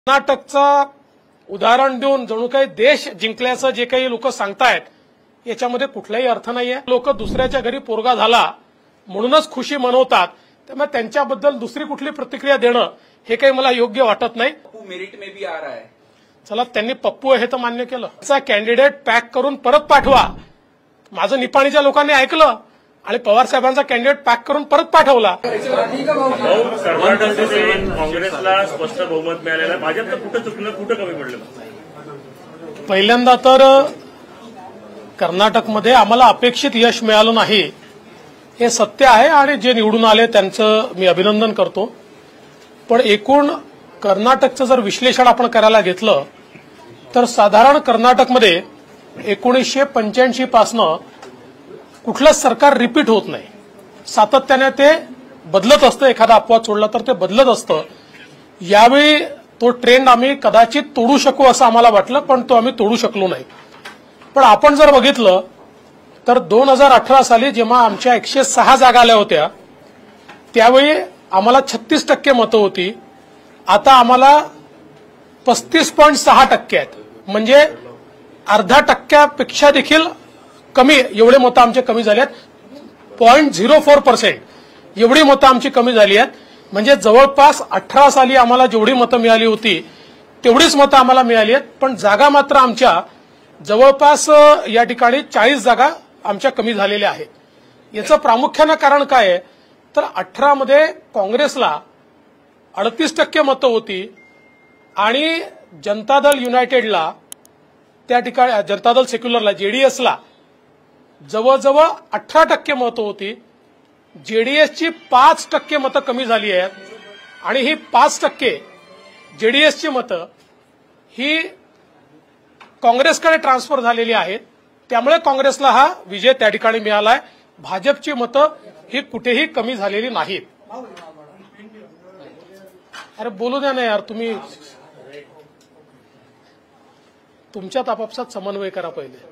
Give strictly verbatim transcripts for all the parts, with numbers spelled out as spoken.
कर्नाटकचं उदाहरण देऊन जणू काही देश जिंकल्याचं जे काही लोक सांगतायत याच्यामध्ये कुठलाही अर्थ नाहीये। लोक दुसऱ्याच्या घरी पोरगा झाला म्हणूनच खुशी मनवतात, त्यामुळे त्यांच्याबद्दल दुसरी कुठली प्रतिक्रिया देणं हे काही मला योग्य वाटत नाही। पप्पू मेरिट में भी आ रहा है। चला, त्यांनी पप्पू हे तर मान्य केलं, त्याचा कॅन्डिडेट पॅक करून परत पाठवा। माझं निपाणीच्या लोकांनी ऐकलं आणि पवार साहेबांचा कॅन्डिडेट पॅक करून परत पाठवला। काँग्रेसला स्पष्ट बहुमत मिळालेलं, भाजपचं कुठं चुकलं, कुठं कमी पडलं? पहिल्यांदा तर कर्नाटकमध्ये आम्हाला अपेक्षित यश मिळालं नाही हे सत्य आहे आणि जे निवडून आले त्यांचं मी अभिनंदन करतो। पण एकूण कर्नाटकचं जर विश्लेषण आपण करायला घेतलं तर साधारण कर्नाटकमध्ये एकोणीसशे पंच्याऐंशी पासनं कुठलंच सरकार रिपीट होत नाही, सातत्याने ते बदलत असतं। एखादा अपवाद सोडला तर ते बदलत असतं। यावेळी तो ट्रेंड आम्ही कदाचित तोडू शकू असं आम्हाला वाटलं, पण तो आम्ही तोडू शकलो नाही। पण आपण जर बघितलं तर दोन हजार अठरा साली जेव्हा आमच्या एकशे सहा जागा आल्या होत्या त्यावेळी आम्हाला छत्तीस टक्के मतं होती, आता आम्हाला पस्तीस पॉईंट सहा टक्के आहेत, म्हणजे अर्धा टक्क्यापेक्षा देखील कमी एवढे मतं आमचे कमी झाले आहेत। पॉईंट झिरो फोर पर्सेंट एवढी मतं आमची कमी झाली आहेत, म्हणजे जवळपास अठरा साली आम्हाला जेवढी मतं मिळाली होती तेवढीच मतं आम्हाला मिळाली आहेत। पण जागा मात्र आमच्या जवळपास या ठिकाणी चाळीस जागा आमच्या कमी झालेल्या आहेत। याचं प्रामुख्यानं कारण काय आहे तर अठरा मध्ये काँग्रेसला अडतीस टक्के मतं होती आणि जनता दल युनायटेडला त्या ठिकाणी जनता दल सेक्युलरला जेडीएसला जवळजवळ अठरा टक्के मतं होती। जेडीएसची पाच टक्के मतं कमी झाली आहेत आणि ही पाच टक्के जेडीएसची मतं ही काँग्रेसकडे ट्रान्सफर झालेली आहेत, त्यामुळे काँग्रेसला हा विजय त्या ठिकाणी मिळालाय। भाजपची मतं ही कुठेही कमी झालेली नाहीत। अरे बोलू द्या ना यार, तुम्ही तुमच्यात आपापसात समन्वय करा पहिले।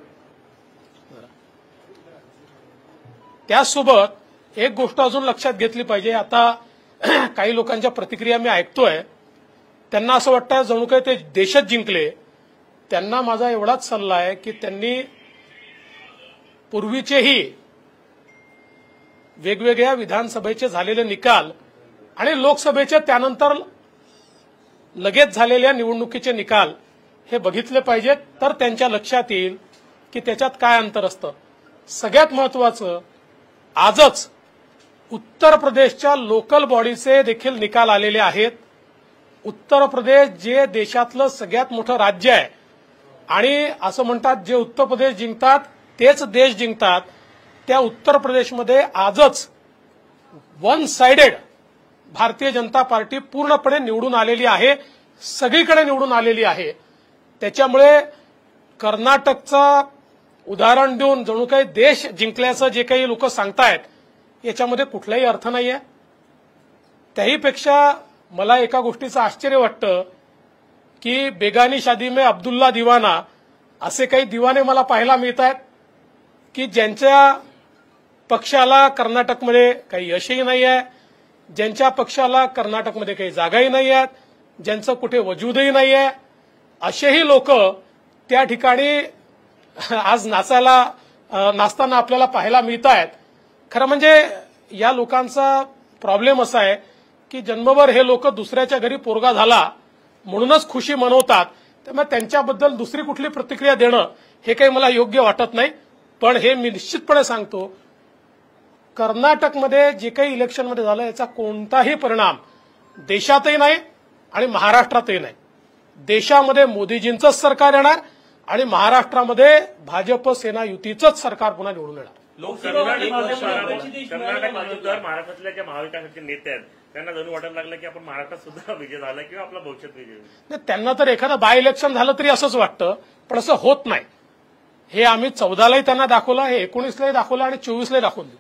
त्याचसोबत एक गोष्ट अजून लक्षात घेतली पाहिजे। आता काही लोकांच्या प्रतिक्रिया मी ऐकतोय, त्यांना असं वाटतं जणू काही ते देशच जिंकले। त्यांना माझा एवढाच सल्ला आहे की त्यांनी पूर्वीचेही वेगवेगळ्या विधानसभेचे झालेले निकाल आणि लोकसभेचे त्यानंतर लगेच झालेल्या निवडणुकीचे निकाल हे बघितले पाहिजेत, तर त्यांच्या लक्षात येईल की त्याच्यात काय अंतर असतं। सगळ्यात महत्वाचं, आजच उत्तर प्रदेशच्या लोकल बॉडीचे देखील निकाल आलेले आहेत। उत्तर प्रदेश जे देशातलं सगळ्यात मोठं राज्य आहे आणि असं म्हणतात जे उत्तर प्रदेश जिंकतात तेच देश जिंकतात, त्या उत्तर प्रदेशमध्ये आजच one sided Bharatiya Janata party पूर्णपणे निवडून आलेली आहे, सगळीकडे निवडून आलेली आहे। त्याच्यामुळे कर्नाटकचं उदाहरण देऊन जणू काही देश जिंकल्याचं जे काही लोक सांगतायत याच्यामध्ये कुठलाही अर्थ नाहीये। त्याहीपेक्षा मला एका गोष्टीचं आश्चर्य वाटतं की बेगानी शादी में अब्दुल्ला दिवाना असे काही दिवाने मला पाहायला मिळत आहेत की ज्यांच्या पक्षाला कर्नाटकमध्ये काही यशही नाही आहे, ज्यांच्या पक्षाला कर्नाटकमध्ये काही जागाही नाही आहेत, ज्यांचं कुठे वजूदही नाही आहे, असेही लोक त्या ठिकाणी आज नाचायला नाचताना आपल्याला पाहायला मिळत आहेत। खरं म्हणजे या लोकांचा प्रॉब्लेम असा आहे की जन्मभर हे लोक दुसऱ्याच्या घरी पोरगा झाला म्हणूनच खुशी मनवतात, त्यामुळे त्यांच्याबद्दल दुसरी कुठली प्रतिक्रिया देणं हे काही मला योग्य वाटत नाही। पण हे मी निश्चितपणे सांगतो, कर्नाटकमध्ये जे काही इलेक्शनमध्ये झालं याचा कोणताही परिणाम देशातही नाही आणि महाराष्ट्रातही नाही। देशामध्ये मोदीजींचंच सरकार येणार आणि महाराष्ट्रामध्ये भाजप सेना युतीचंच सरकार पुन्हा निवडून येणार। कर्नाटक मतदार महाराष्ट्रातल्या ज्या महाविकासाचे नेते आहेत त्यांना जणू वाटायला लागलं की आपण महाराष्ट्रात सुद्धा विजय झाला किंवा आपला भविष्यात विजय नाही, त्यांना तर एखादं बाय इलेक्शन झालं तरी असंच वाटतं, पण असं होत नाही। हे आम्ही चौदालाही त्यांना दाखवलं, हे एकोणीसलाही दाखवलं आणि चोवीसलाही दाखवलं।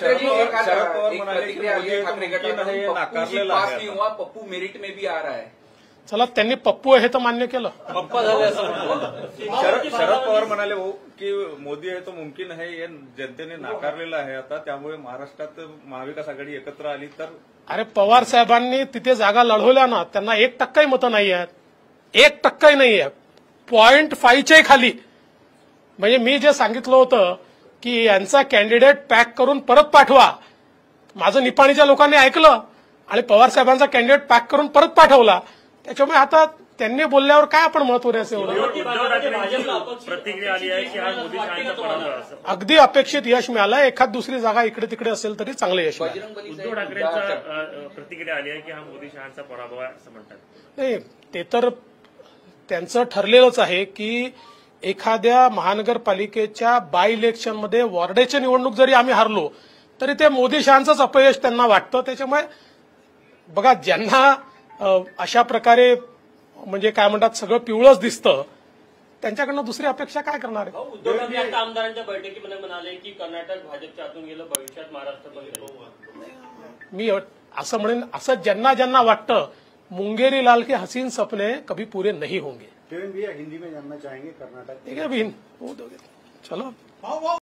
पप्पू मेरिट में भी आ रहा है। चला, त्यांनी पप्पू हे तर मान्य केलं। पप्पा झाले शरद शरद पवार म्हणाले हो की मोदी आहे तो मुमकिन आहे, हे जनतेने नाकारलेलं आहे। आता त्यामुळे महाराष्ट्रात महाविकास आघाडी एकत्र आली तर अरे पवार साहेबांनी तिथे जागा लढवल्या ना, त्यांना एक टक्काही मतं नाही आहेत। एक टक्काही नाहीये, पॉईंट फाईव्हच्याही खाली. म्हणजे मी जे सांगितलं होतं की यांचा कॅन्डिडेट पॅक करून परत पाठवा, माझं निपाणीच्या लोकांनी ऐकलं आणि पवार साहेबांचा कॅन्डिडेट पॅक करून परत पाठवला. त्याच्यामुळे आता त्यांनी बोलल्यावर काय आपण महत्व द्यायचं एवढं. उद्धव ठाकरेंची प्रतिक्रिया आली आहे की हा मोदी शहाचा पराभव असं. अगदी अपेक्षित यश मिळालं. एखाद दुसरी जागा इकडे तिकडे असेल तरी चांगलं यश मिळालं. बजरंग बली उद्धव साहेब ठाकरेंचा प्रतिक्रिया आली आहे की हा मोदी शहाचा पराभव आहे असं म्हणतात. नाही, ते तर त्यांचं ठरलेलंच आहे की एखाद्या महानगरपालिकेच्या बाय इलेक्शनमध्ये वॉर्डाची निवडणूक जरी आम्ही हारलो तरी ते मोदी शहांचंच अपयश त्यांना वाटतं. त्याच्यामुळे बघा, ज्यांना अशा प्रकारे म्हणजे काय म्हणतात सगळं पिवळंच दिसतं त्यांच्याकडनं दुसरी अपेक्षा काय करणार आहे. उद्धव ठाकरे आता आमदारांच्या बैठकीमध्ये म्हणाले की कर्नाटक भाजपच्या हातून गेलं, भविष्यात महाराष्ट्र बनेल. मी असं म्हणेन, असं ज्यांना ज्यांना वाटतं मुंगेरी लाल के हसीन सपने कभी पूरे नहीं होंगे. देवेंद्र भैया हिंदी में जानना चाहेंगे कर्नाटक ठीक है, भी हो दोगे. चलो.